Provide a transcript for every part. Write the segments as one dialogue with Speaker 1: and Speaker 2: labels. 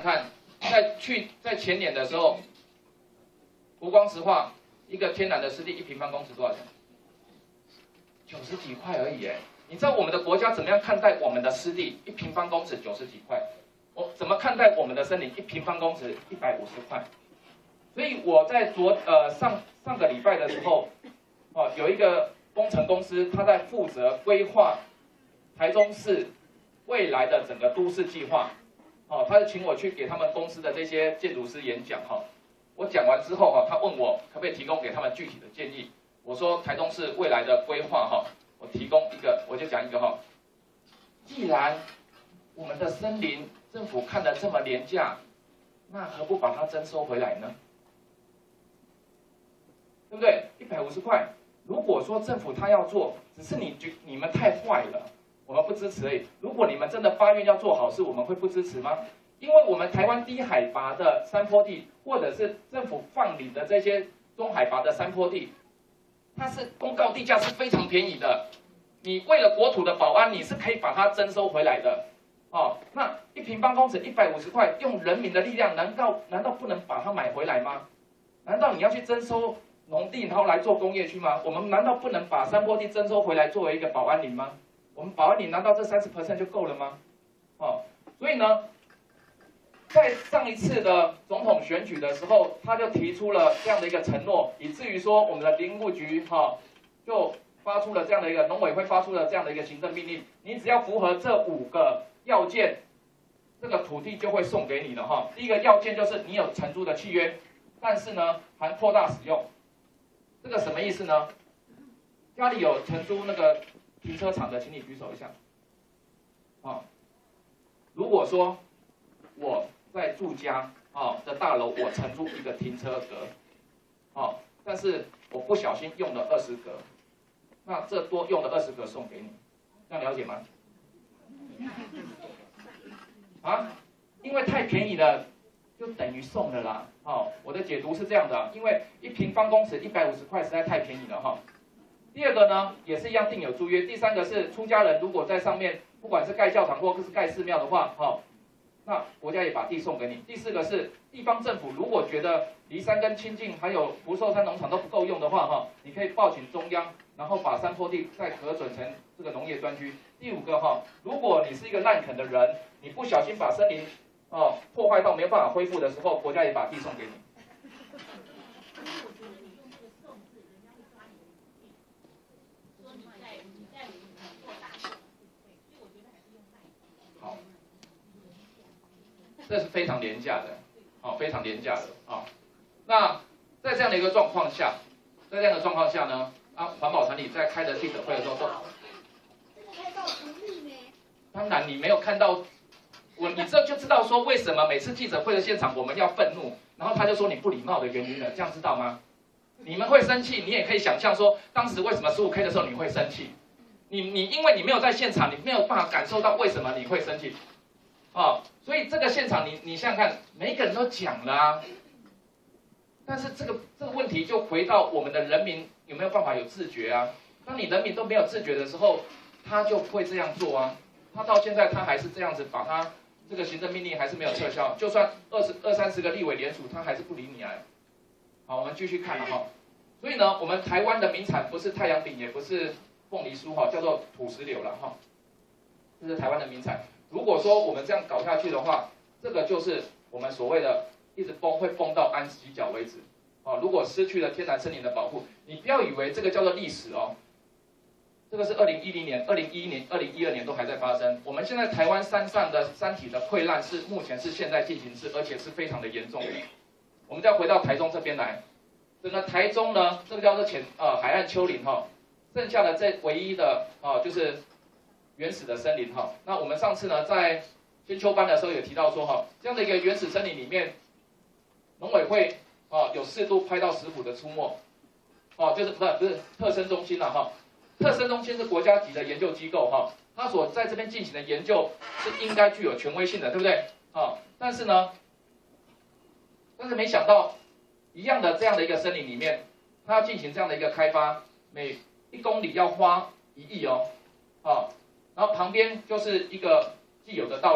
Speaker 1: 看，在前年的时候，湖光石化一个天然的湿地1平方公尺多少钱？90几块而已哎。你知道我们的国家怎么样看待我们的湿地1平方公尺90几块？我怎么看待我们的森林1平方公尺150块？所以我在上个礼拜的时候，有一个工程公司，他在负责规划台中市未来的整个都市计划，他就请我去给他们公司的这些建筑师演讲哈。我讲完之后他问我可不可以提供给他们具体的建议。我说台中市未来的规划我提供一个，我就讲一个既然我们的森林政府看得这么廉价，那何不把它征收回来呢？对不对？150块。如果说政府他要做，只是你们太坏了，我们不支持而已。如果你们真的发愿要做好事，我们会不支持吗？因为我们台湾低海拔的山坡地，或者是政府放领的这些中海拔的山坡地，它是公告地价是非常便宜的。你为了国土的保安，你是可以把它征收回来的。那1平方公尺150块，用人民的力量，难道不能把它买回来吗？难道你要去征收农地，然后来做工业区吗？我们难道不能把山坡地征收回来作为一个保安林吗？我们保安林难道这30% 就够了吗？所以呢，在上一次的总统选举的时候，他就提出了这样的一个承诺，以至于说我们的林务局就发出了这样的一个农委会发出了这样的一个行政命令，你只要符合这5个要件，这个土地就会送给你的第一个要件就是你有承租的契约，但是呢含扩大使用。这个什么意思呢？家里有承租那个停车场的，请你举手一下。如果说我在住家的大楼，我承租一个停车格，但是我不小心用了20格，那这多用的20格送给你，这样了解吗？因为太便宜了，就等于送了啦。我的解读是这样的，因为1平方公尺150块实在太便宜了第二个呢，也是一样订有租约。第三个是出家人如果在上面，不管是盖教堂或是盖寺庙的话，那国家也把地送给你。第四个是地方政府如果觉得离山跟清境还有福寿山农场都不够用的话，你可以报请中央，然后把山坡地再核准成这个农业专区。第5个如果你是一个滥垦的人，你不小心把森林破坏到没有办法恢复的时候，国家也把地送给你。好，这是非常廉价的，非常廉价的那在这样的一个状况下，呢，环保团体在开的记者会的时候说，当然你没有看到。你这就知道说为什么每次记者会的现场我们要愤怒，然后他就说你不礼貌的原因了，这样知道吗？你们会生气，你也可以想象说当时为什么15K 的时候你会生气，你因为你没有在现场，你没有办法感受到为什么你会生气，所以这个现场你想想看，每一个人都讲了但是这个问题就回到我们的人民有没有办法有自觉啊？当你人民都没有自觉的时候，他就会这样做啊，他到现在他还是这样子把他。这个行政命令还是没有撤销，就算20-30个立委联署，他还是不理你啊。好，我们继续看了所以呢，我们台湾的名产不是太阳饼，也不是凤梨酥叫做土石榴了这是台湾的名产。如果说我们这样搞下去的话，这个就是我们所谓的一直会崩到安息角为止如果失去了天然森林的保护，你不要以为这个叫做历史这个是2010年、2011年、2012年都还在发生。我们现在台湾山上的山体的溃烂目前是现在进行式，而且是非常的严重的。我们再回到台中这边来，整个台中呢，这个叫做海岸丘陵剩下的这唯一的就是原始的森林那我们上次呢在先修班的时候有提到说这样的一个原始森林里面，农委会有适度拍到石虎的出没就是不是特生中心了特生中心是国家级的研究机构它所在这边进行的研究是应该具有权威性的，对不对但是没想到一样的这样的一个森林里面，它要进行这样的一个开发，每1公里要花1亿然后旁边就是一个既有的道路，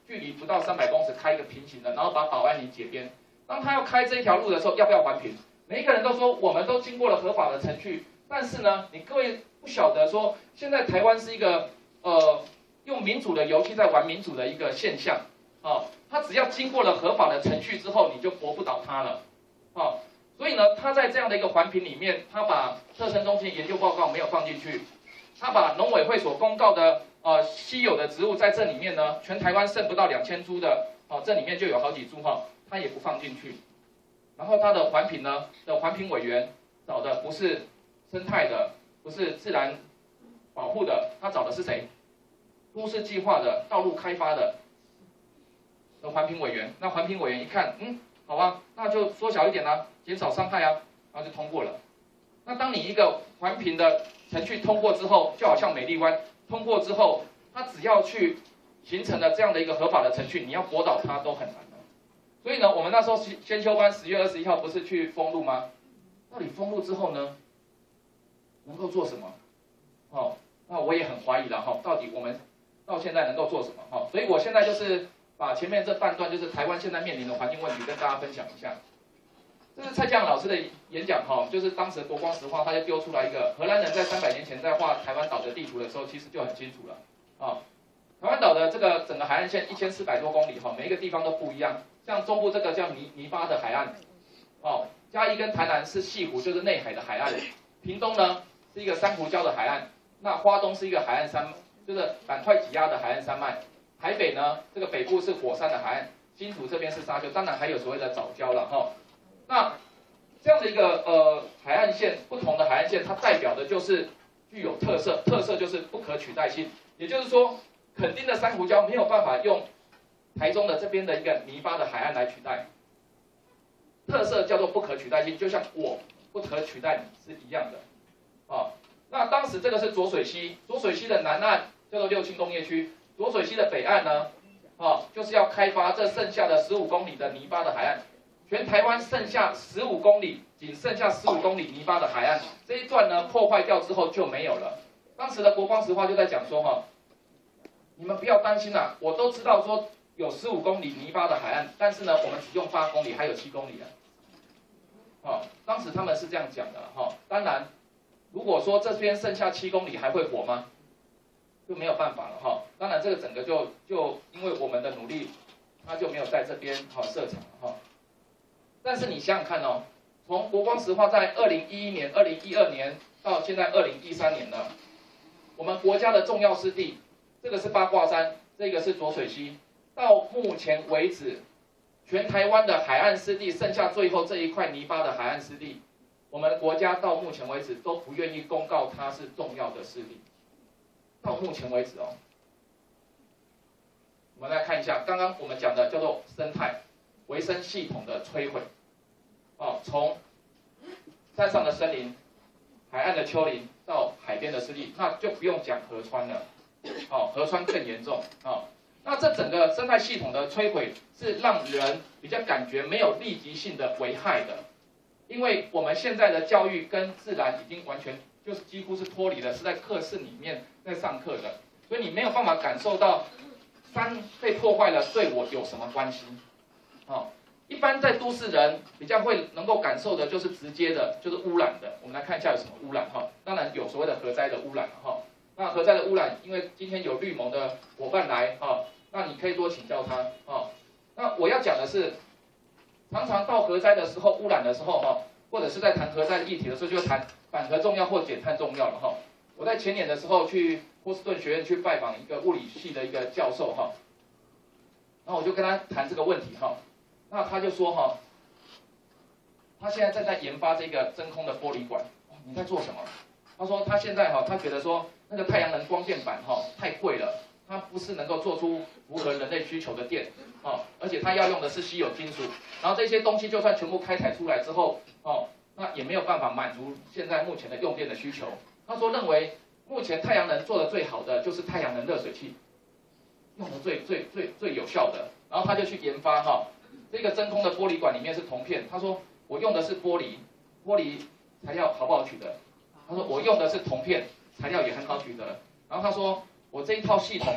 Speaker 1: 距离不到300公尺开一个平行的，然后把保安林解边。当他要开这一条路的时候，要不要环评？每一个人都说我们都经过了合法的程序，但是呢，你各位不晓得说，现在台湾是一个用民主的游戏在玩民主的一个现象。他只要经过了合法的程序之后，你就驳不倒他了。所以呢，他在这样的一个环评里面，他把特生中心研究报告没有放进去，他把农委会所公告的稀有的植物在这里面呢，全台湾剩不到2000株的，这里面就有好几株他也不放进去。然后他的环评呢的环评委员找的不是生态的，不是自然保护的，他找的是谁？都市计划的、道路开发的环评委员。那环评委员一看，好啊，那就缩小一点啦，减少伤害啊，然后就通过了。那当你一个环评的程序通过之后，就好像美丽湾通过之后，它只要去形成了这样的一个合法的程序，你要驳倒它都很难的。所以呢，我们那时候先修班10月21号不是去封路吗？到底封路之后呢，能够做什么？那我也很怀疑了到底我们到现在能够做什么所以我现在就是把前面这半段就是台湾现在面临的环境问题跟大家分享一下。这是蔡江老师的演讲就是当时国光石化他就丢出来一个荷兰人在300年前在画台湾岛的地图的时候，其实就很清楚了台湾岛的这个整个海岸线1400多公里每一个地方都不一样。像中部这个叫泥巴的海岸嘉义跟台南是西湖，就是内海的海岸。屏东呢是一个珊瑚礁的海岸，那花东是一个海岸山，就是板块挤压的海岸山脉。台北呢，这个北部是火山的海岸，新竹这边是沙丘，当然还有所谓的藻礁了那这样的一个海岸线，不同的海岸线，它代表的就是具有特色，特色就是不可取代性。也就是说，垦丁的珊瑚礁没有办法用台中的这边的一个泥巴的海岸来取代。特色叫做不可取代性，就像我不可取代你是一样的那当时这个是浊水溪，浊水溪的南岸叫做六轻工业区，浊水溪的北岸呢就是要开发这剩下的15公里的泥巴的海岸。全台湾剩下15公里，仅剩下15公里泥巴的海岸，这一段呢破坏掉之后就没有了。当时的国光石化就在讲说你们不要担心啦，我都知道说有15公里泥巴的海岸，但是呢我们只用8公里，还有7公里当时他们是这样讲的当然，如果说这边剩下7公里还会活吗？就没有办法了当然这个整个就因为我们的努力，它就没有在这边设厂了但是你想想看从国光石化在2011年、2012年到现在2013年了，我们国家的重要湿地，这个是八卦山，这个是浊水溪，到目前为止，全台湾的海岸湿地剩下最后这一块泥巴的海岸湿地，我们国家到目前为止都不愿意公告它是重要的湿地。到目前为止我们来看一下，刚刚我们讲的叫做生态维生系统的摧毁从山上的森林、海岸的丘陵到海边的湿地，那就不用讲河川了河川更严重那这整个生态系统的摧毁是让人比较感觉没有立即性的危害的，因为我们现在的教育跟自然已经完全就是几乎是脱离了，是在课室里面在上课的，所以你没有办法感受到山被破坏了对我有什么关系一般在都市人比较会能够感受的就是直接的，就是污染的。我们来看一下有什么污染当然有所谓的核灾的污染那核灾的污染，因为今天有绿盟的伙伴来那你可以多请教他那我要讲的是，常常到核灾的时候、污染的时候或者是在谈核灾的议题的时候，就谈反核重要或减碳重要了我在前年的时候去波士顿学院去拜访一个物理系的一个教授然后我就跟他谈这个问题那他就说他现在正在研发这个真空的玻璃管。你在做什么？他说他现在他觉得说那个太阳能光电板太贵了，它不是能够做出符合人类需求的电而且它要用的是稀有金属，然后这些东西就算全部开采出来之后那也没有办法满足现在目前的用电的需求。他说认为目前太阳能做的最好的就是太阳能热水器，用的最有效的。然后他就去研发这个真空的玻璃管里面是铜片，他说我用的是玻璃材料好不好取得？他说我用的是铜片，材料也很好取得。然后他说我这一套系统呢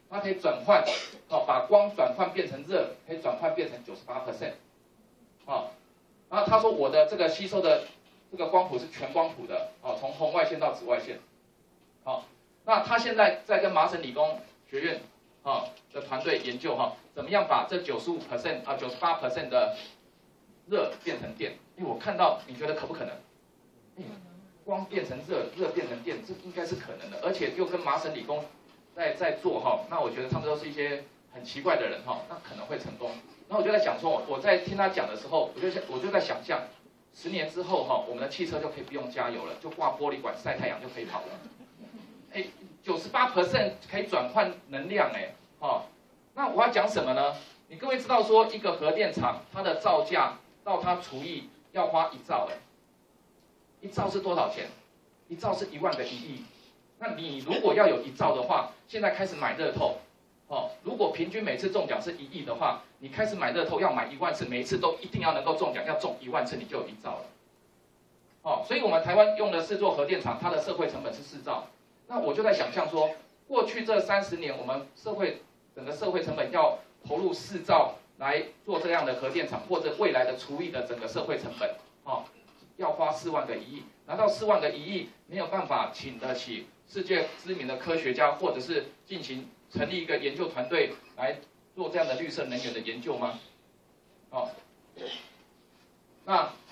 Speaker 1: 它可以转换，把光转换变成热，可以转换变成98%，然后他说我的这个吸收的这个光谱是全光谱的，从红外线到紫外线，那他现在在跟麻省理工学院的团队研究怎么样把这95% 98% 的热变成电？因为我看到，你觉得可不可能？光变成热，热变成电，这应该是可能的，而且又跟麻省理工在做那我觉得他们都是一些很奇怪的人那可能会成功。然后我就在想说，我在听他讲的时候，我就在想象，10年之后我们的汽车就可以不用加油了，就挂玻璃管晒太阳就可以跑了。98% 可以转换能量那我要讲什么呢？你各位知道说一个核电厂它的造价到它除以要花1兆1兆是多少钱？1兆是1万个1亿。那你如果要有1兆的话，现在开始买乐透如果平均每次中奖是1亿的话，你开始买乐透要买1万次，每一次都一定要能够中奖，要中1万次你就有1兆了。所以我们台湾用的是做核电厂，它的社会成本是4兆。那我就在想象说，过去这30年，我们整个社会成本要投入4兆来做这样的核电厂，或者未来的除以的整个社会成本要花4万个1亿。拿到4万个1亿，没有办法请得起世界知名的科学家，或者是成立一个研究团队来做这样的绿色能源的研究吗？那